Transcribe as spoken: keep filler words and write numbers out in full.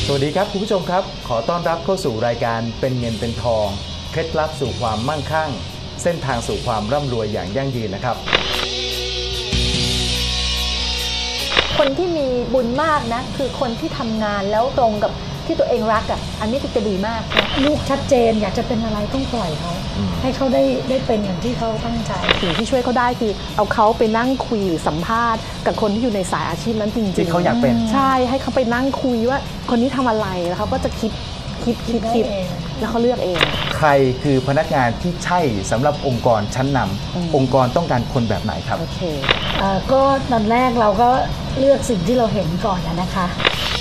สวัสดีครับคุณผู้ชมครับขอต้อนรับเข้าสู่รายการเป็นเงินเป็นทองเคล็ดลับสู่ความมั่งคั่งเส้นทางสู่ความร่ำรวยอย่างยั่งยืนนะครับคนที่มีบุญมากนะคือคนที่ทำงานแล้วตรงกับที่ตัวเองรักอ่ะอันนี้จะดีมากนะลูกชัดเจนอยากจะเป็นอะไรต้องปล่อยเขาให้เขาได้ได้เป็นอย่างที่เขาตั้งใจสิ่งที่ช่วยเขาได้คือเอาเขาไปนั่งคุยหรือสัมภาษณ์กับคนที่อยู่ในสายอาชีพนั้นจริงๆที่เขาอยากเป็นใช่ให้เขาไปนั่งคุยว่าคนนี้ทำอะไรแล้วเขาก็จะคิดคิดคิดคิดแล้วเขาเลือกเองใครคือพนักงานที่ใช่สำหรับองค์กรชั้นนำองค์กรต้องการคนแบบไหนครับโอเคก็ตอนแรกเราก็เลือกสิ่งที่เราเห็นก่อนนะคะ